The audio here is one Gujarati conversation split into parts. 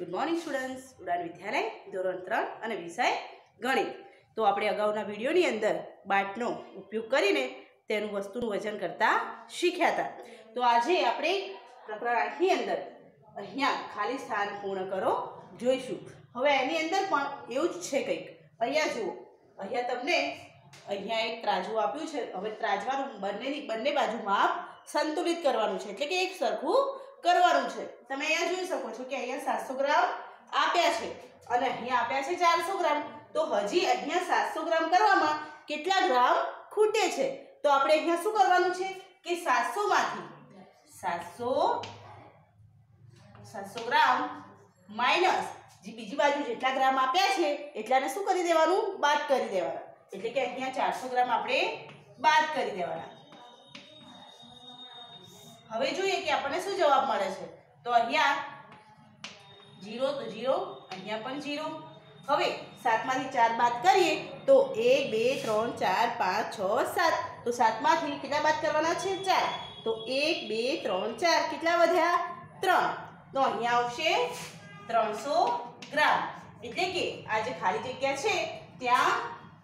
Good morning students. ઉડાન વિદ્યાલય ધોરણ 3 અને વિષય ગણિત. તો આપણે અગાઉના વિડીયોની અંદર બાટનો ઉપયોગ કરીને તેનું વસ્તુનું વજન કરતા શીખ્યા હતા. તો આજે આપણે પ્રકરણ 8 ની અંદર અહીંયા ખાલી સ્થાન પૂર્ણ કરો જોઈશું. હવે એની અંદર પણ એવું જ છે કંઈક. અહીંયા જુઓ, અહીંયા તમને અહીંયા એક ત્રાજુ આપ્યું છે. હવે ત્રાજવાનું બંને બાજુ માપ સંતુલિત કરવાનું છે, એટલે કે એક સરખું કરવાનું છે. તમે અહીંયા જોઈ શકો છો કે અહીંયા 700 ગ્રામ આપ્યા છે અને અહીંયા આપ્યા છે 400 ગ્રામ. તો હજી અહીંયા 700 ગ્રામ કરવામાં કેટલા ગ્રામ ખૂટે છે? તો આપણે અહીંયા શું કરવાનું છે કે 700 માંથી 700 ગ્રામ માઇનસ જે બીજી બાજુ જેટલા ગ્રામ આપ્યા છે એટલાને શું કરી દેવાનું? બાદ કરી દેવાના. એટલે કે અહીંયા 400 ગ્રામ આપણે બાદ કરી દેવાના. હવે જોઈએ કે આપણને શું જવાબ મળે છે. તો અહીંયા 0 તો 0, અહીંયા પણ 0. હવે 7 માંથી 4 બાદ કરીએ તો 1 2 3 4 5 6 7. તો 7 માંથી કેટલા બાદ કરવાના છે? 4. તો 1 2 3 4 કેટલા વધ્યા? 3. તો અહીંયા આવશે 300 ગ્રામ. એટલે કે આ જે ખાલી જગ્યા છે ત્યાં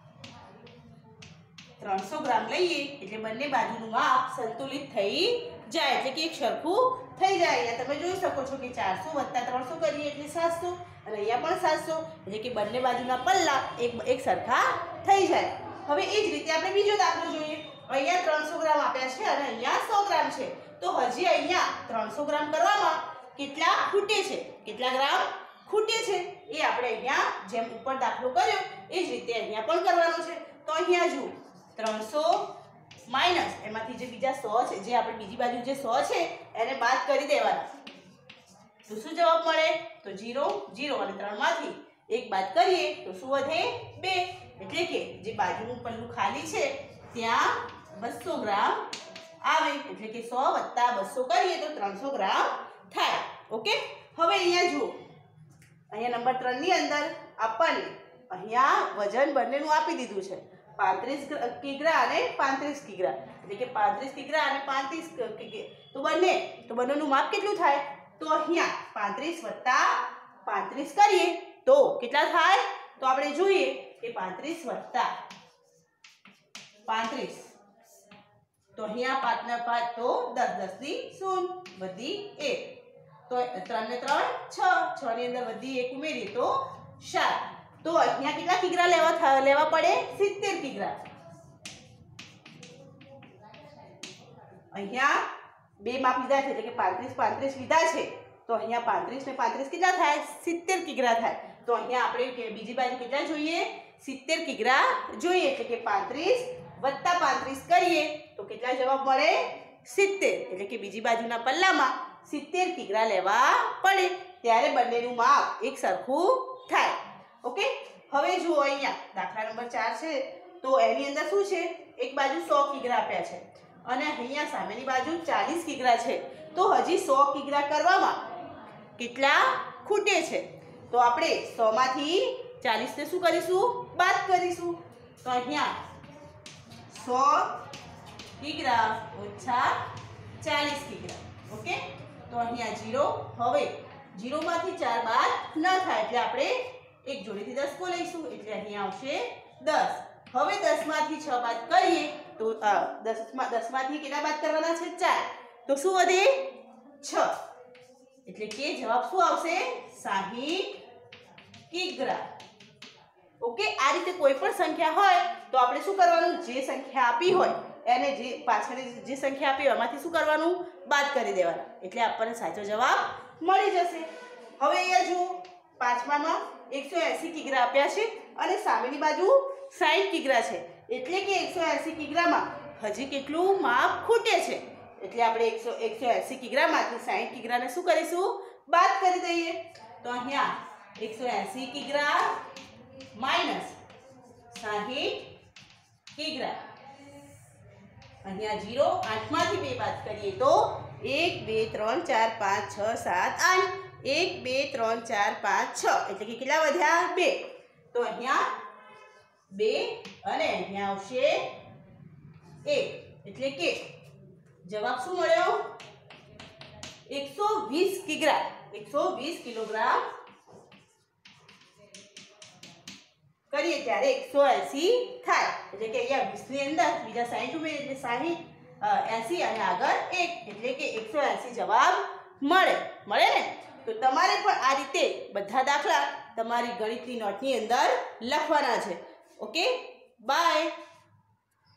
300 ગ્રામ લઈએ એટલે બંને બાજુનું માપ સંતુલિત થઈ જાય, એટલે કે એક સરખું થઈ જાય. અહીંયા તમે જોઈ શકો છો કે 400 વત્તા 300 કરીએ એટલે 700 અને અહીંયા પણ 700, એટલે કે બંને બાજુના પલ્લા એક સરખા થઈ જાય. હવે એ જ રીતે આપણે બીજો દાખલો જોઈએ. અહીંયા 300 ગ્રામ આપ્યા છે અને અહીંયા 100 ગ્રામ છે. તો હજી અહીંયા 300 ગ્રામ કરવામાં કેટલા ખૂટે છે? કેટલા ગ્રામ ખૂટે છે એ આપણે અહીંયા જેમ ઉપર દાખલો કર્યો એ જ રીતે અહીંયા પણ કરવાનો છે. તો અહીંયા જુઓ 300 માઇનસ એમાંથી જે બીજા 100 છે, જે આપણે બીજી બાજુ જે 100 છે એને બાદ કરી દેવાના. તો શું જવાબ મળે? તો 0 0 અને 3 માંથી 1 બાદ કરીએ તો શું વધે? 2. એટલે કે જે બાજુનું પલ્લું ખાલી છે ત્યાં 200 ગ્રામ આવે, એટલે કે 100 વત્તા 200 કરીએ તો 300 ગ્રામ થાય. ઓકે. હવે અહીંયા જુઓ, અહીંયા નંબર 3 ની અંદર આપણને અહીંયા વજન બંનેનું આપી દીધું છે, 35 કિગ્રા અને 35 કિગ્રા. એટલે કે 35 કિગ્રા અને 35 કિગ્રા. તો બંનેનું માપ કેટલું થાય? તો અહીંયા 35 વત્તા 35 કરીએ તો કેટલા થાય? તો આપણે જોઈએ કે 35 વત્તા 35 તો અહીંયા 5 ને 5 તો 10 10 ની 0 વધી 1. તો 3 ને 3 6 6 ની અંદર વધી 1 ઉમેરીએ તો 7. તો અહીંયા કેટલા કિગ્રા લેવા પડે? 70 કિગ્રા. અહીંયા બે માપ લીધા છે, એટલે કે 35 35 લીધા છે. તો અહીંયા 35 ને 35 કેટલા થાય? 70 કિગ્રા થાય. તો અહીંયા આપણે બીજી બાજુ કેટલા જોઈએ? 70 કિગ્રા જોઈએ. એટલે કે 35 વત્તા 35 કરીએ તો કેટલા જવાબ મળે? 70. એટલે કે બીજી બાજુના પલ્લામાં 70 કિગ્રા લેવા પડે, ત્યારે બંનેનું માપ એક સરખું થાય. ઓકે. હવે જુઓ, અહીંયા દાખલા નંબર 4 છે. તો એની અંદર શું છે? એક બાજુ 100 કિગ્રા આપ્યા છે અને અહીંયા સામેની બાજુ 40 કિગ્રા છે. તો હજી 100 કિગ્રા કરવામાં કેટલા ખૂટે છે? તો આપણે 100 માંથી 40 ને શું કરીશું? બાદ કરીશું. તો અહીંયા 100 કિગ્રા ઓછા 40 કિગ્રા. ઓકે. તો અહીંયા 0. હવે 0 માંથી 4 બાદ ન થાય એટલે આપણે એક જોડેથી 10 લઈશું, એટલે અહીંયા આવશે 10. હવે 10 માંથી 6 બાદ કરીએ તો 10 માંથી કેટલા બાદ કરવાના છે? 4. તો શું વધે? 6. એટલે કે જવાબ શું આવશે? 60 કિગ્રા. ઓકે. આ રીતે કોઈ પણ સંખ્યા હોય તો આપણે શું કરવાનું? જે સંખ્યા આપી હોય એને જે પાછળ જે સંખ્યા આપી હોય એમાંથી શું કરવાનું? બાદ કરી દેવાના. એટલે આપણને સાચો જવાબ મળી જશે. હવે અહીંયા જુઓ, પાંચમામાં 180 કિગ્રા આપ્યા છે અને સામેની બાજુ 60 કિગ્રા છે. એટલે કે 180 કિગ્રામાં હજી કેટલું માપ ખૂટે છે? એટલે આપણે 180 કિગ્રામાંથી 60 કિગ્રાને શું કરીશું? બાદ કરી દઈએ. તો અહીંયા 180 કિગ્રા માઇનસ 60 કિગ્રા. અહીંયા 0. 8 માંથી 2 બાદ કરીએ તો 1 2 3 4 5 6 7 8. 1 2 3 4 5 6 એટલે કે કેટલા વધ્યા? 2. તો અહીંયા 2 અને અહીંયા આવશે 1. એટલે કે જવાબ શું મળ્યો? 120 કિગ્રા 120 કિલોગ્રામ કરીએ ત્યારે 180 થાય એટલે કે અહીંયા 20 ની અંદર બીજા 60 ઉમેરીએ એટલે 60 80 અને આગળ 1 એટલે કે 180 જવાબ મળે ને તો તમારે પણ આ રીતે બધા દાખલા તમારી ગણિતની નોટની અંદર લખવાના છે ઓકે બાય